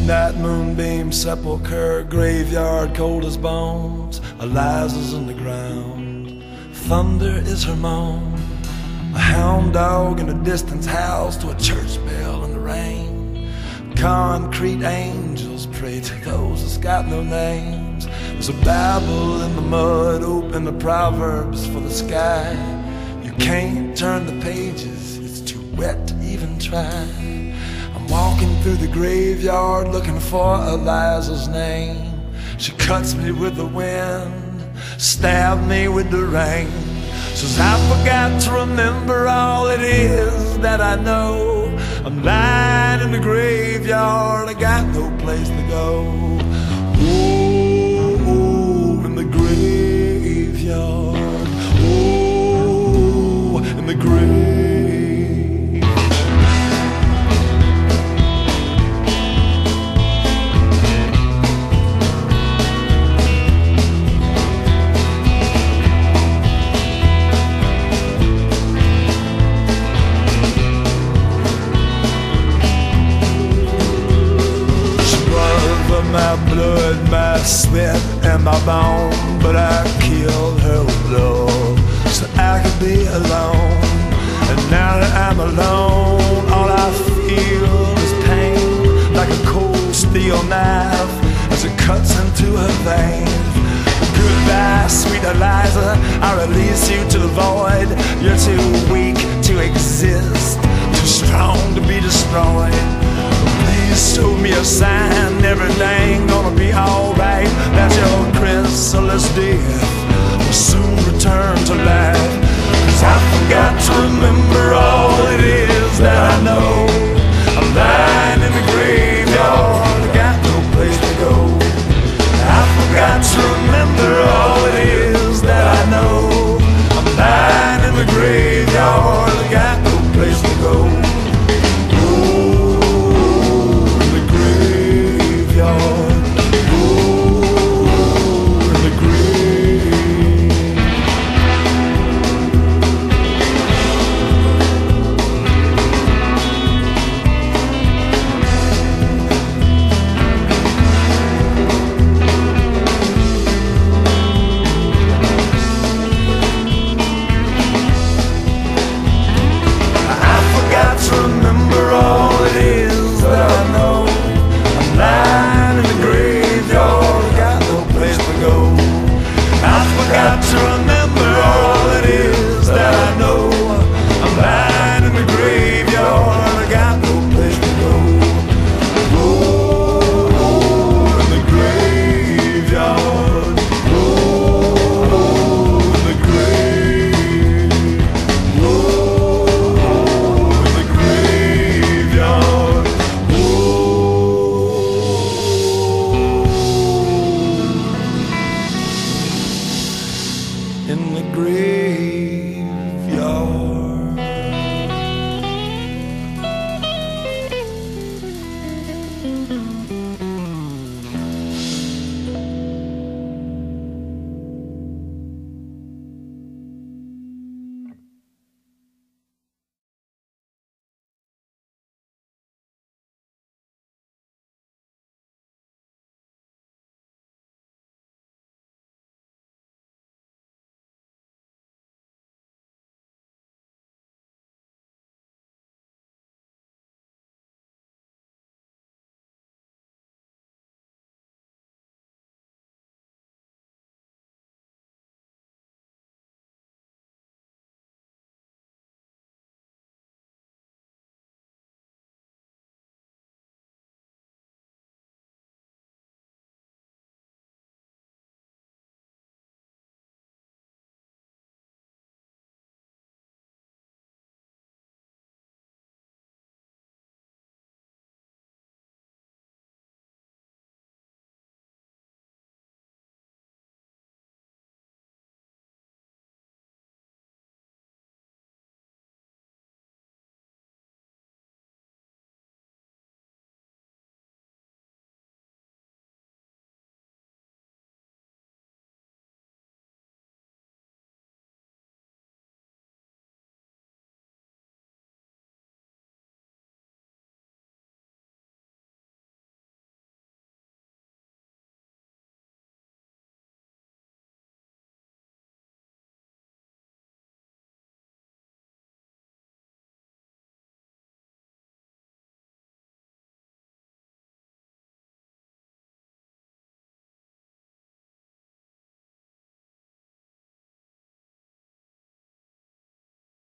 Night moonbeam sepulchre, graveyard cold as bones. Eliza's in the ground, thunder is her moan. A hound dog in the distance howls to a church bell in the rain. Concrete angels pray to those that's got no names. There's a Bible in the mud, open the Proverbs for the sky. You can't turn the pages, it's too wet to even try. I'm walking through the graveyard looking for Eliza's name. She cuts me with the wind, stabs me with the rain. Says I forgot to remember all it is that I know. I'm lying in the graveyard, I got no place to go. Oh, in the graveyard. Oh, in the grave. My blood, my sweat, and my bone, but I killed her with love so I could be alone. And now that I'm alone, all I feel is pain, like a cold steel knife as it cuts into her veins. Goodbye, sweet Eliza, I release you to the void. You're too weak to exist.